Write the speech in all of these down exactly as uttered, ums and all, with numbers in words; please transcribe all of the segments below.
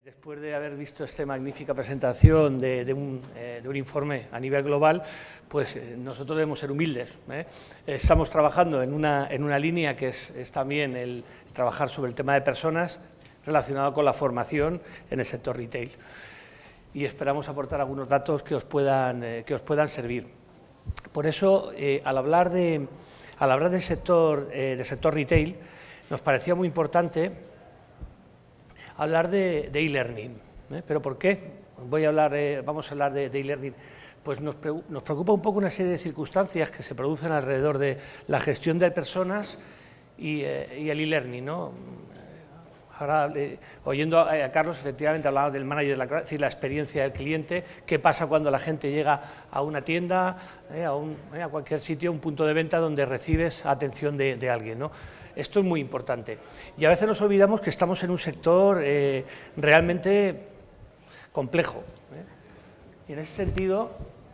Después de haber visto esta magnífica presentación de, de, un, eh, de un informe a nivel global, pues eh, nosotros debemos ser humildes. ¿eh? Estamos trabajando en una, en una línea que es, es también el trabajar sobre el tema de personas relacionado con la formación en el sector retail. Y esperamos aportar algunos datos que os puedan, eh, que os puedan servir. Por eso, eh, al, hablar de, al hablar del sector, eh, del sector retail, nos parecía muy importante hablar de e-learning. ¿eh? ¿Pero por qué? Voy a hablar, eh, vamos a hablar de e-learning. Pues nos, pre nos preocupa un poco una serie de circunstancias que se producen alrededor de la gestión de personas y, eh, y el e-learning, ¿no? Ahora, eh, oyendo a, a Carlos, efectivamente hablaba del manager, la, es decir, la experiencia del cliente, qué pasa cuando la gente llega a una tienda, eh, a, un, eh, a cualquier sitio, un punto de venta donde recibes atención de, de alguien, ¿no? Esto es muy importante. Y a veces nos olvidamos que estamos en un sector eh, realmente complejo. ¿eh? Y en ese sentido,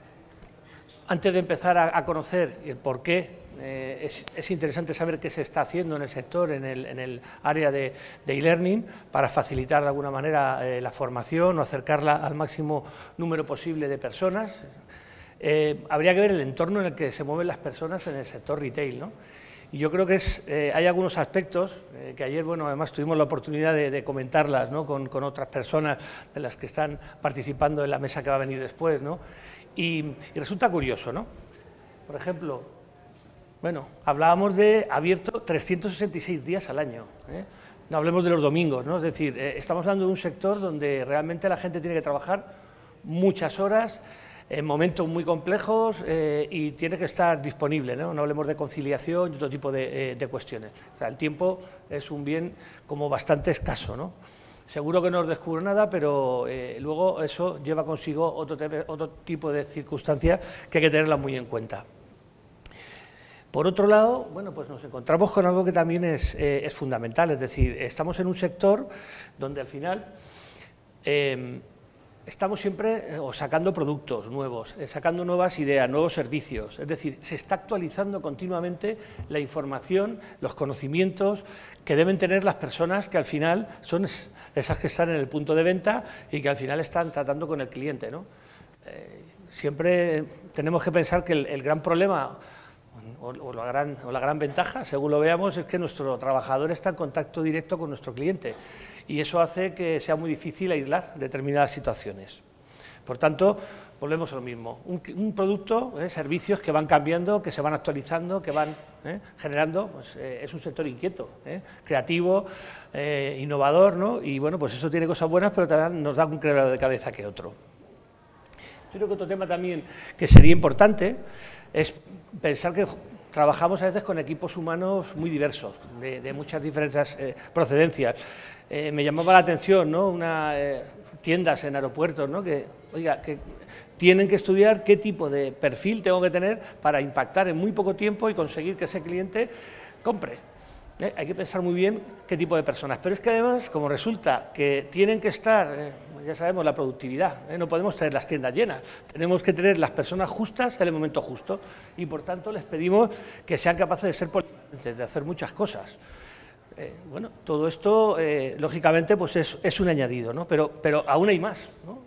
antes de empezar a, a conocer el por qué, eh, es, es interesante saber qué se está haciendo en el sector, en el, en el área de e-learning, para facilitar de alguna manera eh, la formación o acercarla al máximo número posible de personas. Eh, habría que ver el entorno en el que se mueven las personas en el sector retail, ¿no? Y yo creo que es, eh, hay algunos aspectos eh, que ayer, bueno, además tuvimos la oportunidad de, de comentarlas, ¿no? con, con otras personas de las que están participando en la mesa que va a venir después, ¿no? Y, y resulta curioso, ¿no? Por ejemplo, bueno, hablábamos de abierto trescientos sesenta y seis días al año, ¿eh? No hablemos de los domingos, ¿no? Es decir, eh, estamos hablando de un sector donde realmente la gente tiene que trabajar muchas horas, en momentos muy complejos eh, y tiene que estar disponible, ¿no? No hablemos de conciliación y otro tipo de, eh, de cuestiones. O sea, el tiempo es un bien como bastante escaso, ¿no? Seguro que no os descubro nada, pero eh, luego eso lleva consigo otro, otro tipo de circunstancias que hay que tenerlas muy en cuenta. Por otro lado, bueno, pues nos encontramos con algo que también es, eh, es fundamental, es decir, estamos en un sector donde al final eh, estamos siempre o sacando productos nuevos, sacando nuevas ideas, nuevos servicios, es decir, se está actualizando continuamente la información, los conocimientos que deben tener las personas que al final son esas que están en el punto de venta y que al final están tratando con el cliente, ¿no? Eh, siempre tenemos que pensar que el, el gran problema o, o, la gran, o la gran ventaja, según lo veamos, es que nuestro trabajador está en contacto directo con nuestro cliente. Y eso hace que sea muy difícil aislar determinadas situaciones. Por tanto, volvemos a lo mismo. Un, un producto, eh, servicios que van cambiando, que se van actualizando, que van eh, generando, pues, eh, es un sector inquieto, eh, creativo, eh, innovador, ¿no? Y bueno, pues eso tiene cosas buenas, pero también nos da un quebrado de cabeza que otro. Yo creo que otro tema también que sería importante es pensar que trabajamos a veces con equipos humanos muy diversos, de, de muchas diferentes eh, procedencias. Eh, me llamaba la atención, ¿no? Una, eh, tiendas en aeropuertos, ¿no? que, oiga, que tienen que estudiar qué tipo de perfil tengo que tener para impactar en muy poco tiempo y conseguir que ese cliente compre. ¿Eh? Hay que pensar muy bien qué tipo de personas. Pero es que además, como resulta que tienen que estar, eh, ya sabemos, la productividad, ¿eh? No podemos tener las tiendas llenas, tenemos que tener las personas justas en el momento justo y, por tanto, les pedimos que sean capaces de ser polivalentes, de hacer muchas cosas. Eh, bueno, todo esto, eh, lógicamente, pues es, es un añadido, ¿no? Pero, pero aún hay más, ¿no?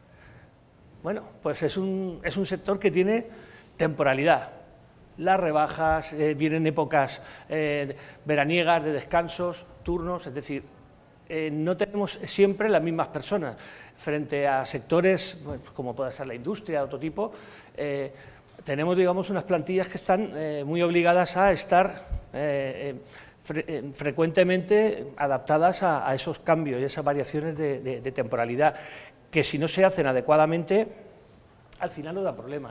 Bueno, pues es un, es un sector que tiene temporalidad. Las rebajas, eh, vienen épocas eh, veraniegas de descansos, turnos, es decir, eh, no tenemos siempre las mismas personas. Frente a sectores, pues, como puede ser la industria, otro tipo, eh, tenemos, digamos, unas plantillas que están eh, muy obligadas a estar eh, eh, Fre frecuentemente adaptadas a, a esos cambios y esas variaciones de, de, de temporalidad, que si no se hacen adecuadamente, al final nos da problemas.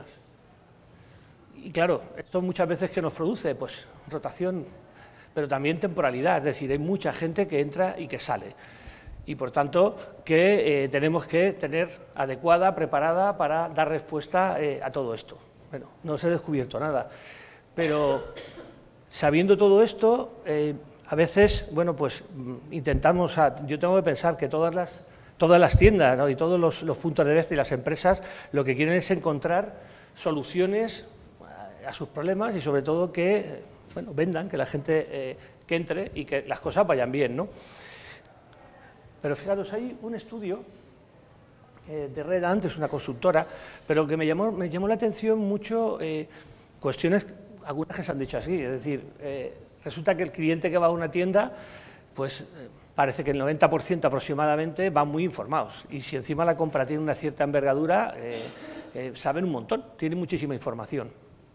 Y claro, esto muchas veces que nos produce, pues, rotación, pero también temporalidad, es decir, hay mucha gente que entra y que sale. Y por tanto, que eh, tenemos que tener adecuada, preparada para dar respuesta eh, a todo esto. Bueno, no se ha descubierto nada, pero sabiendo todo esto, eh, a veces, bueno, pues intentamos, yo tengo que pensar que todas las, todas las tiendas, ¿no? y todos los, los puntos de venta y las empresas lo que quieren es encontrar soluciones a sus problemas y sobre todo que, bueno, vendan, que la gente eh, que entre y que las cosas vayan bien, ¿no? Pero fijaros, hay un estudio eh, de Red Ant, es una consultora, pero que me llamó, me llamó la atención mucho eh, cuestiones, algunas que se han dicho así, es decir, eh, resulta que el cliente que va a una tienda, pues eh, parece que el noventa por ciento aproximadamente van muy informados, y si encima la compra tiene una cierta envergadura, eh, eh, saben un montón, tienen muchísima información.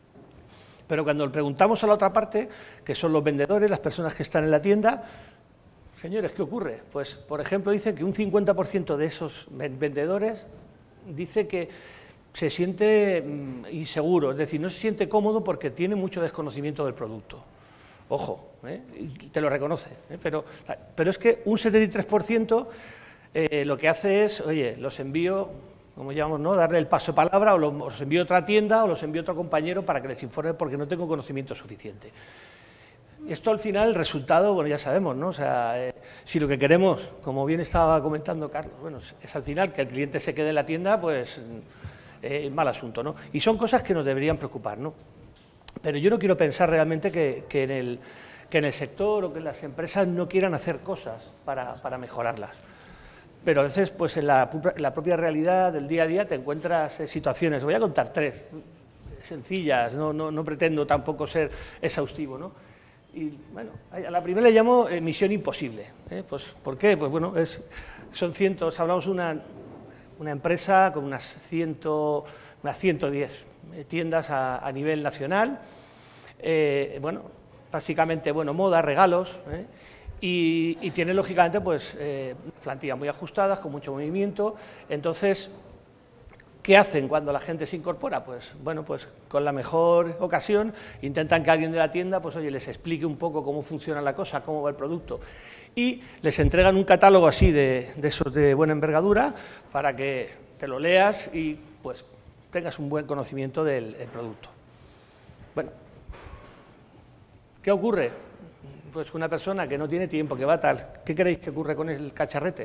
Pero cuando le preguntamos a la otra parte, que son los vendedores, las personas que están en la tienda, señores, ¿qué ocurre? Pues, por ejemplo, dicen que un cincuenta por ciento de esos vendedores dice que se siente mm, inseguro, es decir, no se siente cómodo porque tiene mucho desconocimiento del producto. Ojo, ¿eh? Y te lo reconoce, ¿eh? pero, pero es que un setenta y tres por ciento eh, lo que hace es, oye, los envío, como llamamos, ¿no?, darle el paso de palabra, o los, los envío a otra tienda o los envío a otro compañero para que les informe porque no tengo conocimiento suficiente. Esto al final, el resultado, bueno, ya sabemos, ¿no? O sea, eh, si lo que queremos, como bien estaba comentando Carlos, bueno, es al final que el cliente se quede en la tienda, pues eh, mal asunto, ¿no? Y son cosas que nos deberían preocupar, ¿no? Pero yo no quiero pensar realmente que, que, en, el, que en el sector o que en las empresas no quieran hacer cosas para, para mejorarlas. Pero a veces, pues en la, en la propia realidad del día a día te encuentras eh, situaciones, voy a contar tres, sencillas, no, no, no pretendo tampoco ser exhaustivo, ¿no? Y bueno, a la primera le llamo eh, misión imposible, ¿eh? Pues, ¿por qué? Pues bueno, es, son cientos, hablamos de una, una empresa con unas, ciento, unas ciento diez tiendas a, a nivel nacional, eh, bueno, básicamente, bueno, moda, regalos, ¿eh? y, y tiene lógicamente pues eh, plantillas muy ajustadas, con mucho movimiento. Entonces, ¿qué hacen cuando la gente se incorpora? Pues, bueno, pues con la mejor ocasión intentan que alguien de la tienda, pues oye, les explique un poco cómo funciona la cosa, cómo va el producto, y les entregan un catálogo así de, de esos de buena envergadura para que te lo leas y pues tengas un buen conocimiento del, del producto. Bueno, ¿qué ocurre? Pues una persona que no tiene tiempo, que va tal, ¿qué creéis que ocurre con el cacharrete?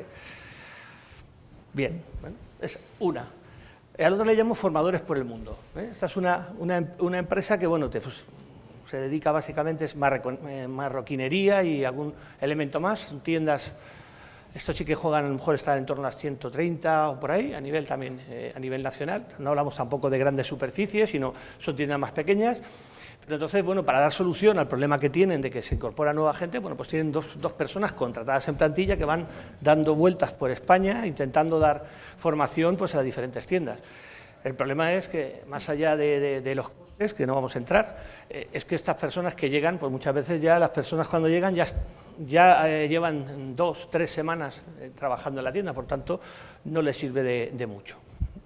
Bien, bueno, es una. Al otro le llamo formadores por el mundo, ¿eh? Esta es una, una, una empresa que, bueno, te, pues, se dedica básicamente a eh, marroquinería y algún elemento más, tiendas. Estos sí que juegan, a lo mejor están en torno a las ciento treinta o por ahí, a nivel también, eh, a nivel nacional. No hablamos tampoco de grandes superficies, sino son tiendas más pequeñas. Pero entonces, bueno, para dar solución al problema que tienen de que se incorpora nueva gente, bueno, pues tienen dos, dos personas contratadas en plantilla que van dando vueltas por España, intentando dar formación pues a las diferentes tiendas. El problema es que, más allá de, de, de los costes, que no vamos a entrar, eh, es que estas personas que llegan, pues muchas veces ya las personas cuando llegan ya, ya eh, llevan dos, tres semanas eh, trabajando en la tienda, por tanto, no les sirve de, de mucho.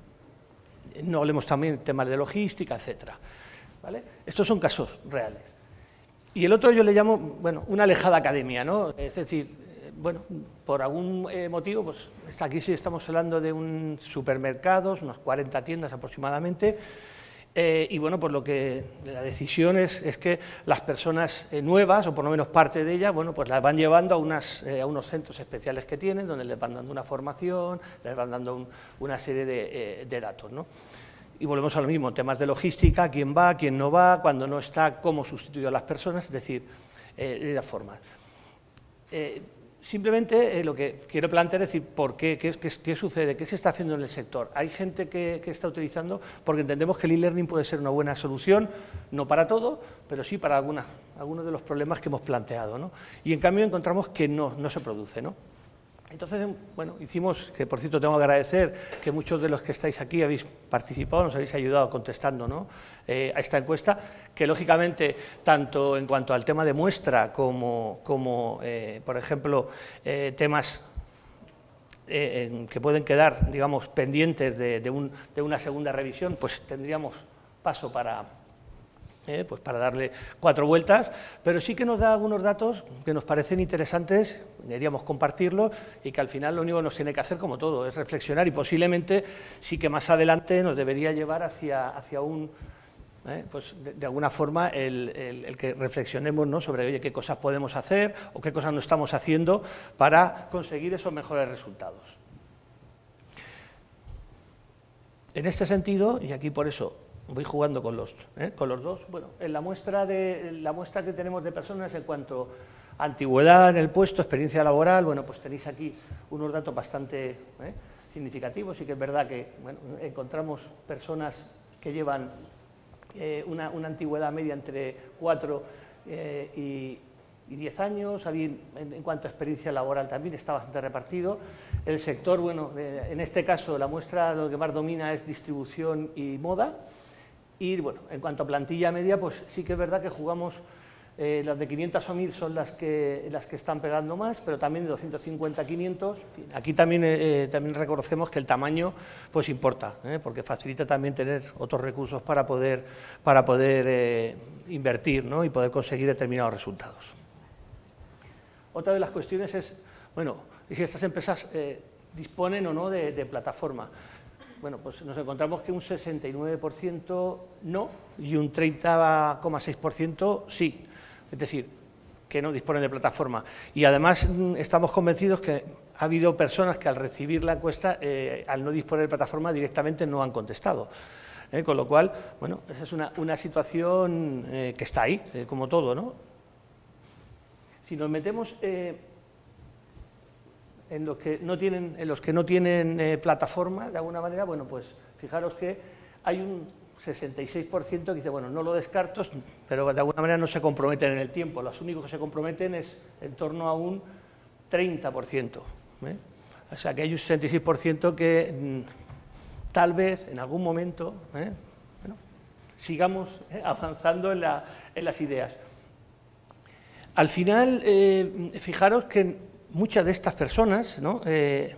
No hablemos también de temas de logística, etcétera. ¿Vale? Estos son casos reales. Y el otro yo le llamo, bueno, una alejada academia, ¿no? Es decir, eh, bueno, por algún eh, motivo, pues aquí sí estamos hablando de un supermercado, unas cuarenta tiendas aproximadamente, eh, y bueno, por lo que la decisión es, es que las personas eh, nuevas, o por lo menos parte de ellas, bueno, pues las van llevando a, unas, eh, a unos centros especiales que tienen, donde les van dando una formación, les van dando un, una serie de, eh, de datos, ¿no? Y volvemos a lo mismo, temas de logística, quién va, quién no va, cuando no está, cómo sustituir a las personas, es decir, eh, de las formas. Eh, simplemente eh, lo que quiero plantear es decir, ¿por qué? ¿Qué, qué, qué sucede? ¿Qué se está haciendo en el sector? Hay gente que, que está utilizando, porque entendemos que el e-learning puede ser una buena solución, no para todo, pero sí para alguna, algunos de los problemas que hemos planteado, ¿no? Y en cambio encontramos que no, no se produce, ¿no? Entonces, bueno, hicimos, que por cierto tengo que agradecer que muchos de los que estáis aquí habéis participado, nos habéis ayudado contestando, ¿no? eh, a esta encuesta, que lógicamente, tanto en cuanto al tema de muestra como, como eh, por ejemplo, eh, temas eh, en que pueden quedar, digamos, pendientes de, de, un, de una segunda revisión, pues tendríamos paso para... Eh, pues para darle cuatro vueltas, pero sí que nos da algunos datos que nos parecen interesantes, deberíamos compartirlos y que al final lo único que nos tiene que hacer, como todo, es reflexionar y posiblemente sí que más adelante nos debería llevar hacia, hacia un, eh, pues de, de alguna forma, el, el, el que reflexionemos, ¿no?, sobre oye, qué cosas podemos hacer o qué cosas no estamos haciendo para conseguir esos mejores resultados. En este sentido, y aquí por eso voy jugando con los, ¿eh? con los dos. Bueno, en la muestra, de, la muestra que tenemos de personas en cuanto a antigüedad en el puesto, experiencia laboral, bueno, pues tenéis aquí unos datos bastante ¿eh? significativos. Sí que es verdad que bueno, encontramos personas que llevan eh, una, una antigüedad media entre cuatro eh, y, y diez años. En, en cuanto a experiencia laboral también está bastante repartido. El sector, bueno, eh, en este caso la muestra lo que más domina es distribución y moda. Y bueno, en cuanto a plantilla media, pues sí que es verdad que jugamos, eh, las de quinientos a mil son las que, las que están pegando más, pero también de doscientos cincuenta a quinientos. Aquí también, eh, también reconocemos que el tamaño pues importa, ¿eh? porque facilita también tener otros recursos para poder, para poder eh, invertir, ¿no? y poder conseguir determinados resultados. Otra de las cuestiones es, bueno, si estas empresas eh, disponen o no de, de plataforma. Bueno, pues nos encontramos que un sesenta y nueve por ciento no y un treinta coma seis por ciento sí, es decir, que no disponen de plataforma. Y además estamos convencidos que ha habido personas que al recibir la encuesta, eh, al no disponer de plataforma, directamente no han contestado. Eh, con lo cual, bueno, esa es una, una situación eh, que está ahí, eh, como todo, ¿no? Si nos metemos... Eh, En los que no tienen, en los que no tienen eh, plataforma, de alguna manera, bueno, pues fijaros que hay un sesenta y seis por ciento que dice, bueno, no lo descarto, pero de alguna manera no se comprometen en el tiempo. Los únicos que se comprometen es en torno a un treinta por ciento. ¿eh? O sea, que hay un sesenta y seis por ciento que mmm, tal vez en algún momento ¿eh? bueno, sigamos ¿eh? avanzando en, la, en las ideas. Al final, eh, fijaros que muchas de estas personas, ¿no? eh,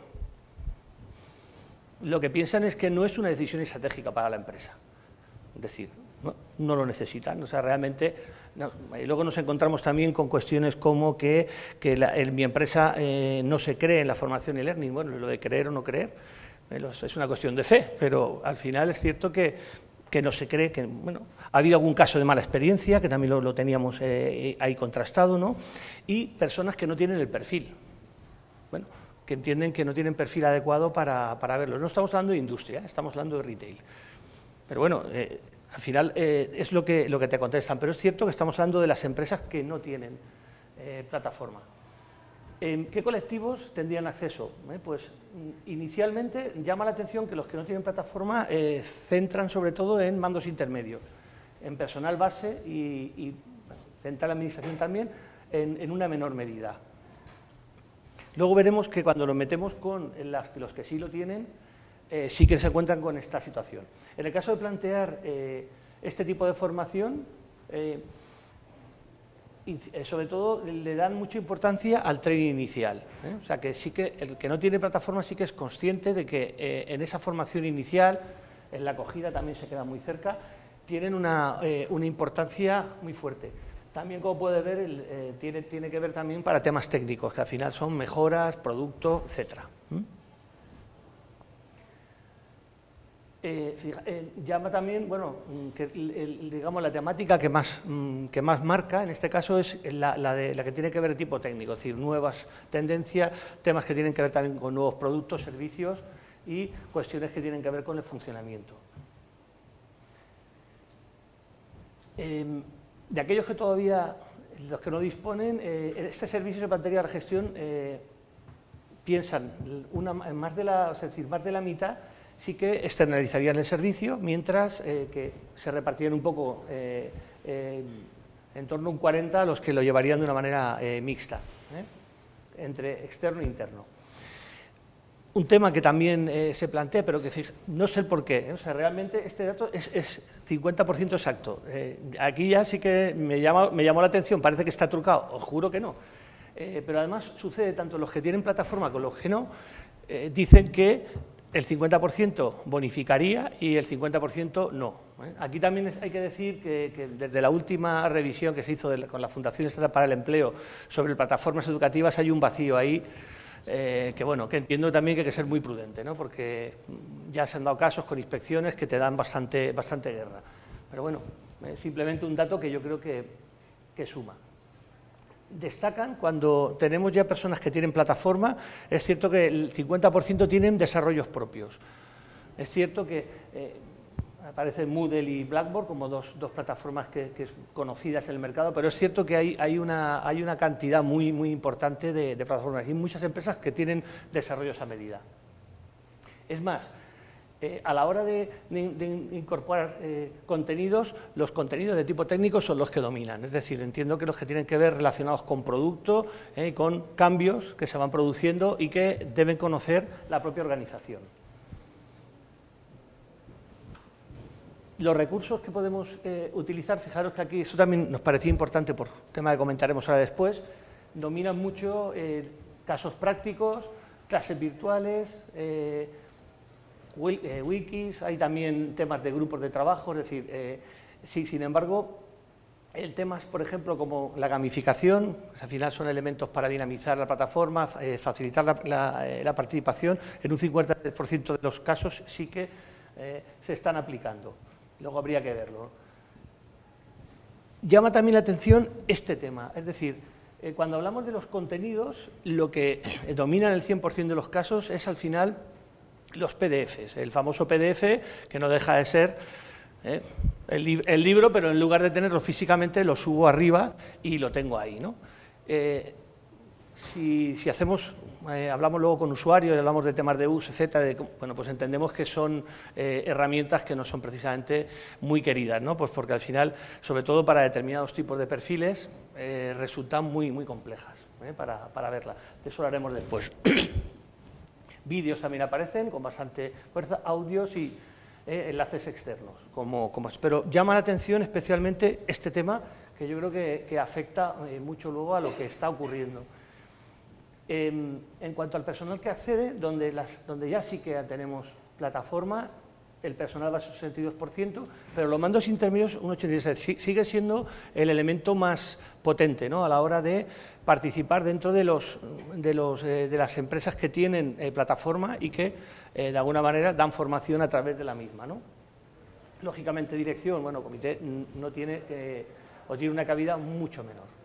lo que piensan es que no es una decisión estratégica para la empresa. Es decir, no, no lo necesitan. O sea, realmente, no. Y luego nos encontramos también con cuestiones como que, que la, el, mi empresa eh, no se cree en la formación y learning. Bueno, lo de creer o no creer eh, es una cuestión de fe, pero al final es cierto que, que no se cree, que bueno, ha habido algún caso de mala experiencia, que también lo, lo teníamos eh, ahí contrastado, ¿no? Y personas que no tienen el perfil. Bueno, que entienden que no tienen perfil adecuado para, para verlos. No estamos hablando de industria, ¿eh? estamos hablando de retail. Pero bueno, eh, al final eh, es lo que, lo que te contestan, pero es cierto que estamos hablando de las empresas que no tienen eh, plataforma. ¿En qué colectivos tendrían acceso? Eh, pues inicialmente llama la atención que los que no tienen plataforma eh, centran sobre todo en mandos intermedios, en personal base y, y bueno, dentro de la administración también, en, en una menor medida. Luego veremos que cuando nos metemos con las, los que sí lo tienen, eh, sí que se encuentran con esta situación. En el caso de plantear eh, este tipo de formación, eh, y sobre todo le dan mucha importancia al training inicial. ¿eh? O sea, que sí que el que no tiene plataforma sí que es consciente de que eh, en esa formación inicial, en la acogida también se queda muy cerca, tienen una, eh, una importancia muy fuerte. También, como puede ver, el, eh, tiene, tiene que ver también para temas técnicos, que al final son mejoras, productos, etcétera. ¿Mm? Eh, fija, eh, llama también, bueno, que el, el, digamos la temática que más, mm, que más marca, en este caso, es la, la, de, la que tiene que ver de tipo técnico, es decir, nuevas tendencias, temas que tienen que ver también con nuevos productos, servicios y cuestiones que tienen que ver con el funcionamiento. Eh, De aquellos que todavía, los que no disponen, eh, este servicio se plantearía a la gestión, eh, piensan, una, más, de la, es decir, más de la mitad sí que externalizarían el servicio, mientras eh, que se repartirían un poco, eh, eh, en torno a un cuarenta a los que lo llevarían de una manera eh, mixta, ¿eh? entre externo e interno. Un tema que también eh, se plantea, pero que fija, no sé el por qué, ¿eh? O sea, realmente este dato es, es cincuenta por ciento exacto. Eh, aquí ya sí que me, llama, me llamó la atención, parece que está trucado, os juro que no. Eh, pero además sucede tanto los que tienen plataforma como los que no, eh, dicen que el cincuenta por ciento bonificaría y el cincuenta por ciento no. ¿eh? Aquí también hay que decir que, que desde la última revisión que se hizo de la, con la Fundación Estatal para el Empleo sobre plataformas educativas hay un vacío ahí. Eh, que bueno, que entiendo también que hay que ser muy prudente, ¿no? Porque ya se han dado casos con inspecciones que te dan bastante, bastante guerra. Pero bueno, eh, simplemente un dato que yo creo que, que suma. Destacan cuando tenemos ya personas que tienen plataforma, es cierto que el cincuenta por ciento tienen desarrollos propios. Es cierto que eh, aparecen Moodle y Blackboard como dos, dos plataformas que, que conocidas en el mercado, pero es cierto que hay, hay, una, hay una cantidad muy, muy importante de, de plataformas y muchas empresas que tienen desarrollos a medida. Es más, eh, a la hora de, de, de incorporar eh, contenidos, los contenidos de tipo técnico son los que dominan, es decir, entiendo que los que tienen que ver relacionados con producto, eh, con cambios que se van produciendo y que deben conocer la propia organización. Los recursos que podemos eh, utilizar, fijaros que aquí, eso también nos parecía importante por tema que comentaremos ahora después, dominan mucho eh, casos prácticos, clases virtuales, eh, wikis, hay también temas de grupos de trabajo, es decir, eh, sí, sin embargo, el tema es, por ejemplo, como la gamificación, pues al final son elementos para dinamizar la plataforma, eh, facilitar la, la, eh, la participación, en un cincuenta por ciento de los casos sí que eh, se están aplicando. Luego habría que verlo. Llama también la atención este tema, es decir, eh, cuando hablamos de los contenidos, lo que domina en el cien por ciento de los casos es al final los P D Efes, el famoso P D Efe que no deja de ser eh, el, li el libro, pero en lugar de tenerlo físicamente lo subo arriba y lo tengo ahí, ¿no? Eh, Si, si hacemos, eh, hablamos luego con usuarios, hablamos de temas de uso, etcétera, de, bueno, pues entendemos que son eh, herramientas que no son precisamente muy queridas, ¿no? Pues porque al final, sobre todo para determinados tipos de perfiles, eh, resultan muy, muy complejas ¿eh? para, para verlas. De eso lo haremos después. Vídeos también aparecen con bastante fuerza, audios y eh, enlaces externos, como, como, pero llama la atención especialmente este tema que yo creo que, que afecta eh, mucho luego a lo que está ocurriendo. Eh, en cuanto al personal que accede, donde, las, donde ya sí que tenemos plataforma, el personal va a ser un sesenta y dos por ciento, pero los mandos intermedios un ochenta y seis por ciento. Sigue siendo el elemento más potente, ¿no? A la hora de participar dentro de, los, de, los, eh, de las empresas que tienen eh, plataforma y que eh, de alguna manera dan formación a través de la misma, ¿no? Lógicamente, dirección, bueno, comité no tiene, eh, o tiene una cabida mucho menor.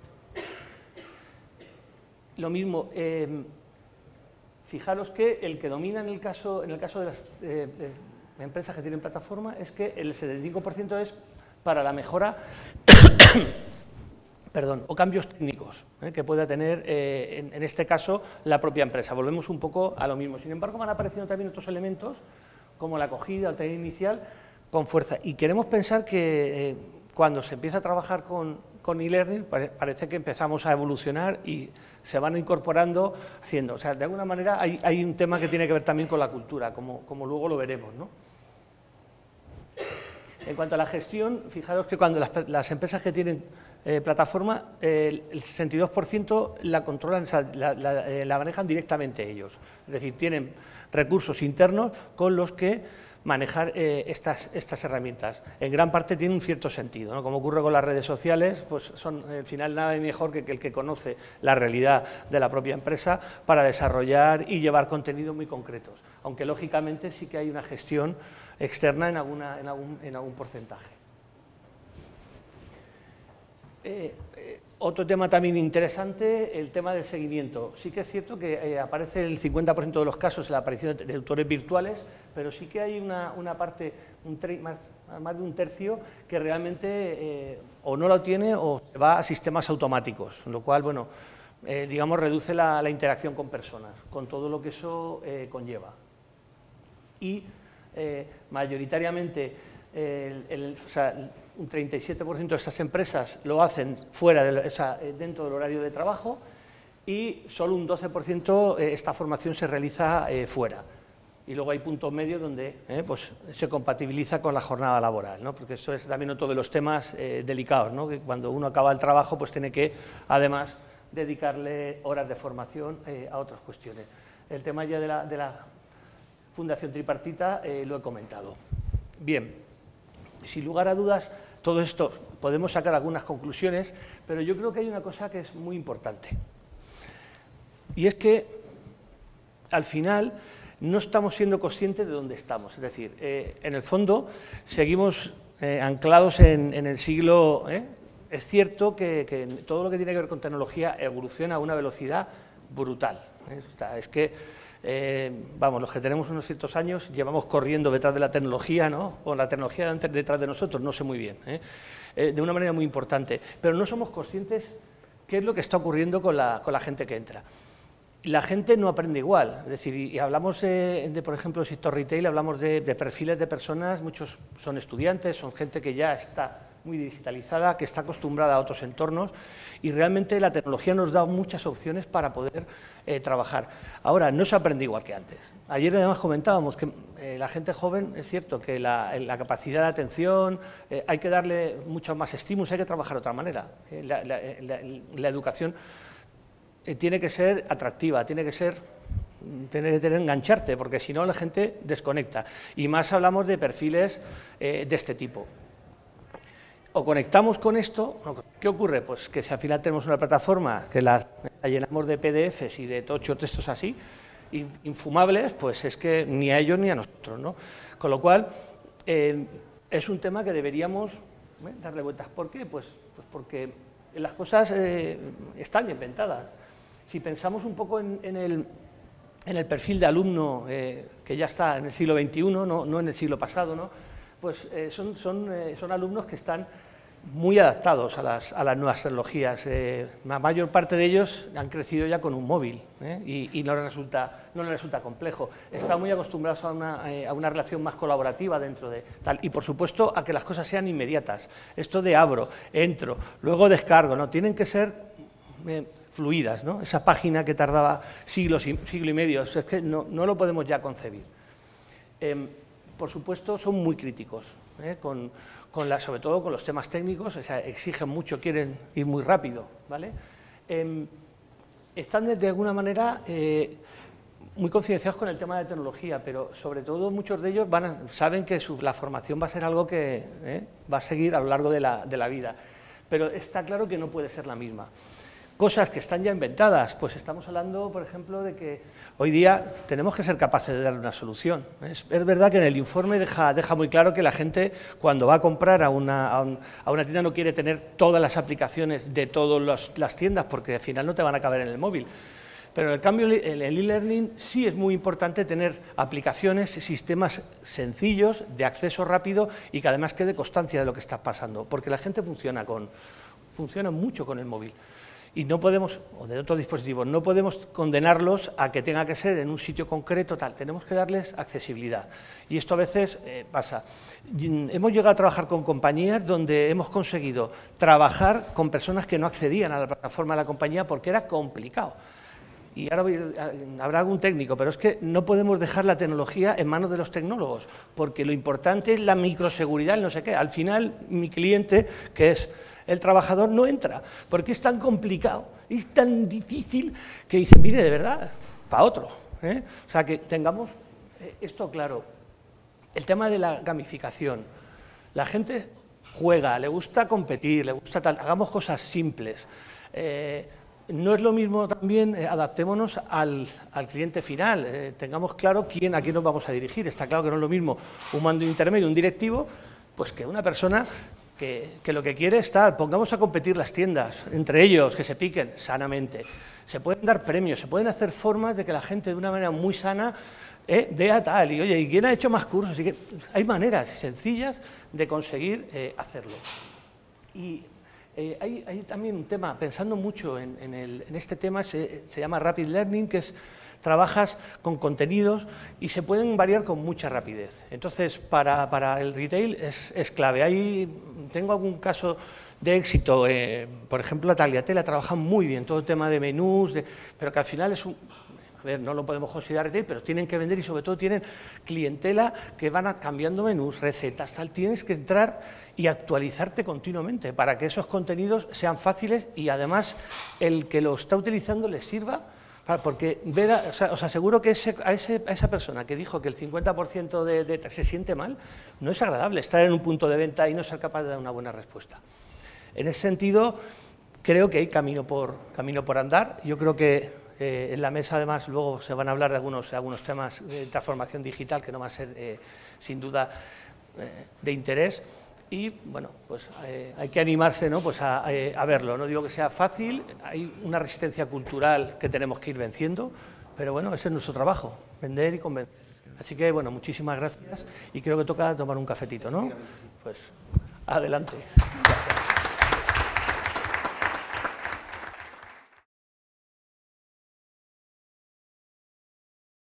Lo mismo, eh, fijaros que el que domina en el caso, en el caso de las eh, de empresas que tienen plataforma es que el setenta y cinco por ciento es para la mejora perdón, o cambios técnicos eh, que pueda tener, eh, en, en este caso, la propia empresa. Volvemos un poco a lo mismo. Sin embargo, van apareciendo también otros elementos, como la acogida, el training inicial, con fuerza. Y queremos pensar que eh, cuando se empieza a trabajar con, con e-learning, parece que empezamos a evolucionar y se van incorporando, haciendo. O sea, de alguna manera hay, hay un tema que tiene que ver también con la cultura, como, como luego lo veremos, ¿no? En cuanto a la gestión, fijaros que cuando las, las empresas que tienen eh, plataforma, eh, el sesenta y dos por ciento la controlan, o sea, la, la, eh, la manejan directamente ellos. Es decir, tienen recursos internos con los que manejar eh, estas, estas herramientas. En gran parte tiene un cierto sentido, ¿no? Como ocurre con las redes sociales, pues son al final nada mejor que, que el que conoce la realidad de la propia empresa para desarrollar y llevar contenidos muy concretos, aunque lógicamente sí que hay una gestión externa en, alguna, en, algún, en algún porcentaje. Eh, eh, otro tema también interesante, el tema del seguimiento. Sí que es cierto que eh, aparece el cincuenta por ciento de los casos la aparición de tutores virtuales, pero sí que hay una, una parte, un más, más de un tercio, que realmente eh, o no lo tiene o se va a sistemas automáticos, lo cual, bueno, eh, digamos, reduce la, la interacción con personas, con todo lo que eso eh, conlleva. Y eh, mayoritariamente, eh, el, el, o sea, un treinta y siete por ciento de estas empresas lo hacen fuera de, o sea, dentro del horario de trabajo y solo un doce por ciento eh, esta formación se realiza eh, fuera. Y luego hay puntos medios donde eh, pues, se compatibiliza con la jornada laboral, ¿no? Porque eso es también otro de los temas eh, delicados, ¿no? Que cuando uno acaba el trabajo pues tiene que, además, dedicarle horas de formación eh, a otras cuestiones. El tema ya de la, de la Fundación Tripartita eh, lo he comentado. Bien, sin lugar a dudas, todo esto podemos sacar algunas conclusiones, pero yo creo que hay una cosa que es muy importante. Y es que, al final, no estamos siendo conscientes de dónde estamos. Es decir, eh, en el fondo, seguimos eh, anclados en, en el siglo... Eh, es cierto que, que todo lo que tiene que ver con tecnología evoluciona a una velocidad brutal. ¿eh? O sea, es que eh, vamos, los que tenemos unos ciertos años llevamos corriendo detrás de la tecnología, ¿no? O la tecnología detrás de nosotros, no sé muy bien, ¿eh? Eh, de una manera muy importante, pero no somos conscientes qué es lo que está ocurriendo con la, con la gente que entra. La gente no aprende igual, es decir, y hablamos de, de por ejemplo, el sector retail, hablamos de, de perfiles de personas, muchos son estudiantes, son gente que ya está muy digitalizada, que está acostumbrada a otros entornos y realmente la tecnología nos da muchas opciones para poder eh, trabajar. Ahora, no se aprende igual que antes. Ayer además comentábamos que eh, la gente joven, es cierto que la, la capacidad de atención, eh, hay que darle muchos más estímulos, hay que trabajar de otra manera. Eh, la, la, la, la educación eh, tiene que ser atractiva, tiene que ser... Tiene que tener engancharte, porque si no la gente desconecta. Y más hablamos de perfiles eh, de este tipo. O conectamos con esto, ¿qué ocurre? Pues que si al final tenemos una plataforma que la, la llenamos de P D Efes y de tocho textos así, infumables, pues es que ni a ellos ni a nosotros, ¿no? Con lo cual, eh, es un tema que deberíamos ¿eh? darle vueltas. ¿Por qué? Pues, pues porque las cosas eh, están inventadas. Si pensamos un poco en, en, el, en el perfil de alumno eh, que ya está en el siglo veintiuno, no, no en el siglo pasado, ¿no? Pues eh, son, son, eh, son alumnos que están muy adaptados a las, a las nuevas tecnologías. Eh, la mayor parte de ellos han crecido ya con un móvil ¿eh? y, y no, les resulta, no les resulta complejo. Están muy acostumbrados a una, eh, a una relación más colaborativa dentro de tal. Y, por supuesto, a que las cosas sean inmediatas. Esto de abro, entro, luego descargo, ¿no? Tienen que ser eh, fluidas, ¿no? Esa página que tardaba siglos y, siglo y medio, es que no, no lo podemos ya concebir. Eh, Por supuesto, son muy críticos, ¿eh? con, con la, sobre todo con los temas técnicos, o sea, exigen mucho, quieren ir muy rápido, ¿vale? Eh, están de, de alguna manera eh, muy concienciados con el tema de tecnología, pero sobre todo muchos de ellos van a, saben que su, la formación va a ser algo que ¿eh? va a seguir a lo largo de la, de la vida, pero está claro que no puede ser la misma. Cosas que están ya inventadas, pues estamos hablando, por ejemplo, de que hoy día tenemos que ser capaces de darle una solución. Es, es verdad que en el informe deja, deja muy claro que la gente, cuando va a comprar a una, a, un, a una tienda, no quiere tener todas las aplicaciones de todas las tiendas, porque al final no te van a caber en el móvil. Pero en cambio, el e-learning sí es muy importante tener aplicaciones, sistemas sencillos, de acceso rápido y que además quede constancia de lo que está pasando, porque la gente funciona, con, funciona mucho con el móvil. Y no podemos, o de otros dispositivos, no podemos condenarlos a que tenga que ser en un sitio concreto, tal. Tenemos que darles accesibilidad. Y esto a veces eh, pasa. Hemos llegado a trabajar con compañías donde hemos conseguido trabajar con personas que no accedían a la plataforma de la compañía porque era complicado. Y ahora habrá algún técnico, pero es que no podemos dejar la tecnología en manos de los tecnólogos, porque lo importante es la microseguridad, no sé qué. Al final, mi cliente, que es el trabajador, no entra, porque es tan complicado, es tan difícil, que dice, mire, de verdad, para otro. ¿eh? O sea, que tengamos esto claro. El tema de la gamificación. La gente juega, le gusta competir, le gusta tal, hagamos cosas simples. Eh, no es lo mismo también, eh, adaptémonos al, al cliente final, eh, tengamos claro quién, a quién nos vamos a dirigir. Está claro que no es lo mismo un mando intermedio, un directivo, pues que una persona Que, que lo que quiere es estar, pongamos a competir las tiendas, entre ellos, que se piquen sanamente. Se pueden dar premios, se pueden hacer formas de que la gente de una manera muy sana eh, vea tal, y oye, ¿y quién ha hecho más cursos? Y que, hay maneras sencillas de conseguir eh, hacerlo. Y eh, hay, hay también un tema, pensando mucho en, en, el, en este tema, se, se llama Rapid Learning, que es trabajas con contenidos y se pueden variar con mucha rapidez. Entonces, para, para el retail es, es clave. Ahí tengo algún caso de éxito, eh, por ejemplo, la Tagliatella trabaja muy bien, todo el tema de menús, de, pero que al final es un... A ver, no lo podemos considerar retail, pero tienen que vender y sobre todo tienen clientela que van a, cambiando menús, recetas, tal. Tienes que entrar y actualizarte continuamente para que esos contenidos sean fáciles y además el que lo está utilizando les sirva. Porque ver a, o sea, os aseguro que ese, a, ese, a esa persona que dijo que el cincuenta por ciento de, de, se siente mal, no es agradable estar en un punto de venta y no ser capaz de dar una buena respuesta. En ese sentido, creo que hay camino por, camino por andar. Yo creo que eh, en la mesa, además, luego se van a hablar de algunos, algunos temas de transformación digital que no va a ser, eh, sin duda, eh, de interés. Y, bueno, pues eh, hay que animarse, ¿no? Pues a, a verlo. No digo que sea fácil, hay una resistencia cultural que tenemos que ir venciendo, pero bueno, ese es nuestro trabajo, vender y convencer. Así que, bueno, muchísimas gracias y creo que toca tomar un cafetito, ¿no? Pues, adelante.